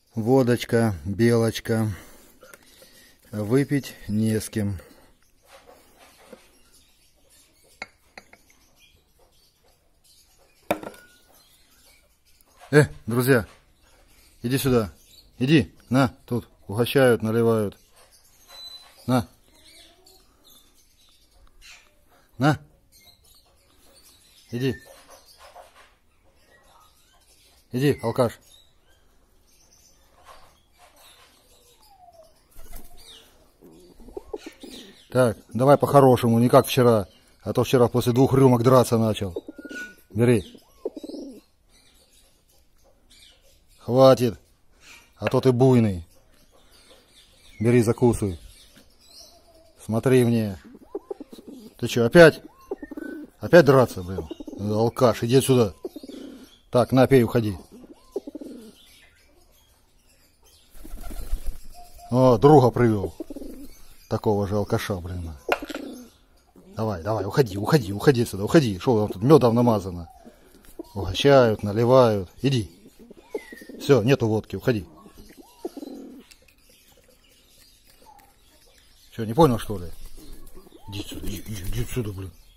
Водочка, белочка. Выпить не с кем. Друзья, иди сюда. Иди, на, тут угощают, наливают. На. На. Иди. Иди, алкаш. Так, давай по-хорошему, не как вчера. А то вчера после 2 рюмок драться начал. Бери. Хватит. А то ты буйный. Бери, закусывай. Смотри мне. Ты что, опять? Опять драться, блин? Алкаш, иди сюда. Так, на, пей, уходи. О, друга привел. Такого же алкаша, блин. Давай, давай, уходи, уходи, уходи сюда, уходи. Шо, тут медом намазано. Угощают, наливают. Иди. Все, нету водки, уходи. Что, не понял, что ли? Иди сюда, иди сюда, блин.